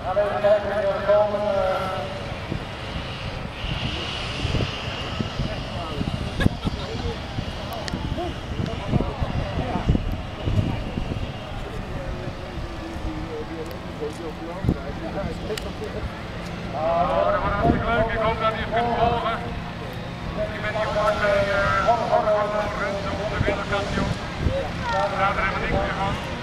gaan even kijken wie er komen. Dat wordt hartstikke leuk. Ik hoop dat u het kunt volgen. Ik ben hier vlak bij de winterkampioen. Daar hebben we niks meer van.